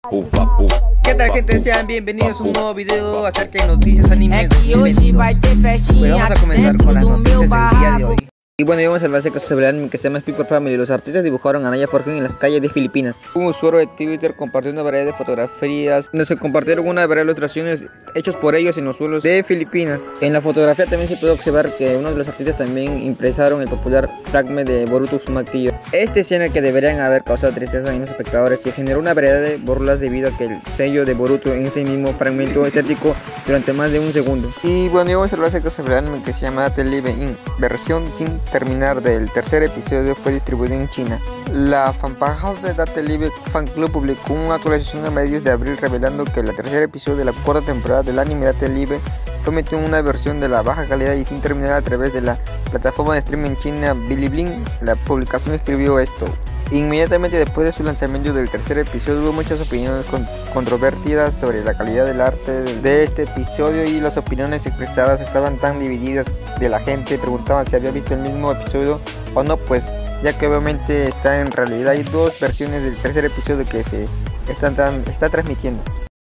¿Qué tal, gente? Sean bienvenidos a un nuevo video acerca de noticias anime 2022. Pues vamos a comenzar con las noticias del día de hoy. Y bueno, vamos a hablar acerca sobre el anime que se llama Spy x Family. Los artistas dibujaron a Naya Fortune en las calles de Filipinas. Un usuario de Twitter compartió una variedad de fotografías donde se compartieron una variedad de ilustraciones hechas por ellos en los suelos de Filipinas. En la fotografía también se puede observar que uno de los artistas también impresaron el popular fragmento de Boruto Uzumaki. Esta escena que deberían haber causado tristeza en los espectadores, que generó una variedad de burlas debido a que el sello de Boruto en este mismo fragmento estético durante más de un segundo. Y bueno, vamos a hablar acerca sobre el anime que se llama The Live In, versión sin terminar del tercer episodio fue distribuido en China. La fanpage de Date Live Fan Club publicó una actualización a medios de abril revelando que el tercer episodio de la cuarta temporada del anime Date Live fue metido en una versión de la baja calidad y sin terminar a través de la plataforma de streaming china Bilibili. La publicación escribió esto: inmediatamente después de su lanzamiento del tercer episodio hubo muchas opiniones controvertidas sobre la calidad del arte de este episodio, y las opiniones expresadas estaban tan divididas de la gente preguntaban si había visto el mismo episodio o no, pues ya que obviamente en realidad hay dos versiones del tercer episodio que se está transmitiendo.